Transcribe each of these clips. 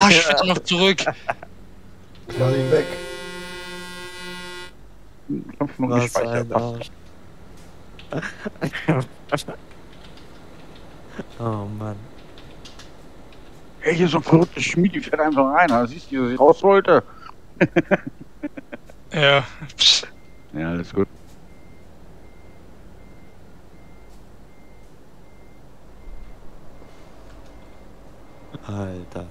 ich will noch zurück. Knall ihn weg. Knopf noch Was gespeichert. ein Arsch. Oh Mann. Ey, hier ist so ein verrückter Schmied, die fährt einfach rein. Da siehst du, wie ich raus wollte. Ja. Psch. Ja, alles gut. Alter.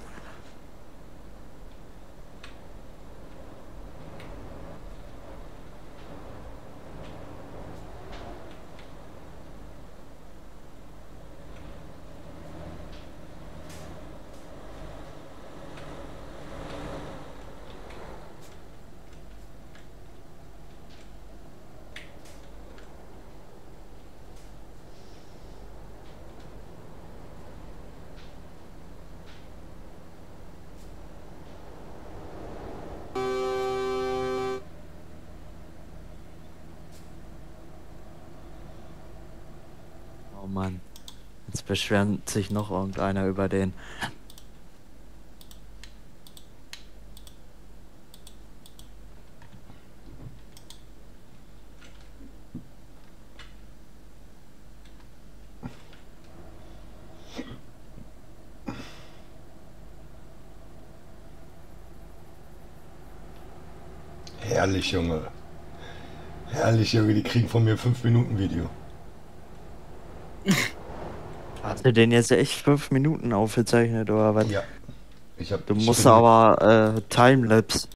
Oh Mann. Jetzt beschwert sich noch irgendeiner über den. Herrlich, Junge. Herrlich, Junge. Die kriegen von mir 5 Minuten Video. Hast du den jetzt echt 5 Minuten aufgezeichnet oder was? Ja. Du musst aber Timelapse